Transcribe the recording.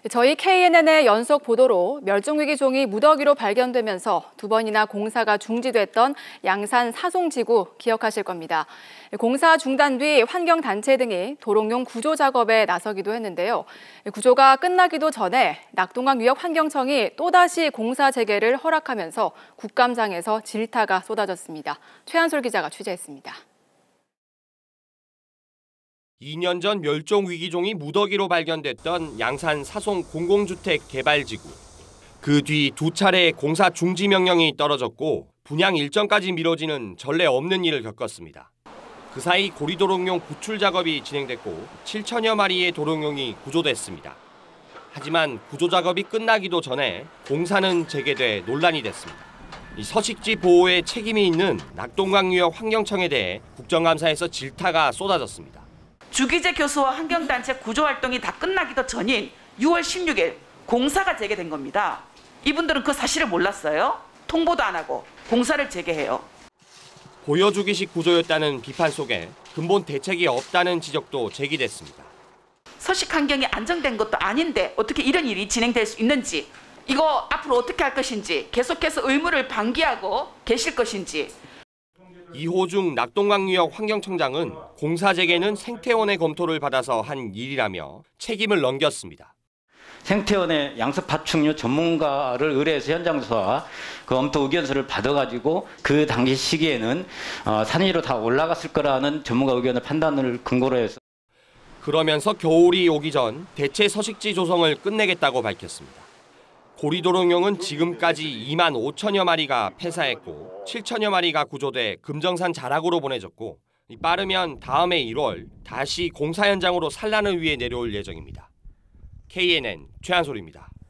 저희 KNN의 연속 보도로 멸종위기 종이 무더기로 발견되면서 2번이나 공사가 중지됐던 양산 사송지구 기억하실 겁니다. 공사 중단 뒤 환경단체 등이 도롱뇽 구조 작업에 나서기도 했는데요. 구조가 끝나기도 전에 낙동강유역환경청이 또다시 공사 재개를 허락하면서 국감장에서 질타가 쏟아졌습니다. 최한솔 기자가 취재했습니다. 2년 전 멸종위기종이 무더기로 발견됐던 양산 사송 공공주택 개발지구. 그 뒤 2차례 공사 중지 명령이 떨어졌고 분양 일정까지 미뤄지는 전례 없는 일을 겪었습니다. 그 사이 고리도롱뇽 구출 작업이 진행됐고 7천여 마리의 도롱뇽이 구조됐습니다. 하지만 구조 작업이 끝나기도 전에 공사는 재개돼 논란이 됐습니다. 이 서식지 보호에 책임이 있는 낙동강유역 환경청에 대해 국정감사에서 질타가 쏟아졌습니다. 주기재 교수와 환경단체 구조활동이 다 끝나기도 전인 6월 16일 공사가 재개된 겁니다. 이분들은 그 사실을 몰랐어요? 통보도 안 하고 공사를 재개해요. 보여주기식 구조였다는 비판 속에 근본 대책이 없다는 지적도 제기됐습니다. 서식 환경이 안정된 것도 아닌데 어떻게 이런 일이 진행될 수 있는지, 이거 앞으로 어떻게 할 것인지, 계속해서 의무를 방기하고 계실 것인지. 이호중 낙동강유역 환경청장은 공사 재개는 생태원의 검토를 받아서 한 일이라며 책임을 넘겼습니다. 생태원의 양서 파충류 전문가를 의뢰해서 현장 조사 그 검토 의견서를 받아가지고 그 당시 시기에는 산 위로 다 올라갔을 거라는 전문가 의견을 판단을 근거로 해서. 그러면서 겨울이 오기 전 대체 서식지 조성을 끝내겠다고 밝혔습니다. 고리도롱뇽은 지금까지 2만 5천여 마리가 폐사했고 7천여 마리가 구조돼 금정산 자락으로 보내졌고 빠르면 다음해 1월 다시 공사 현장으로 산란을 위해 내려올 예정입니다. KNN 최한솔입니다.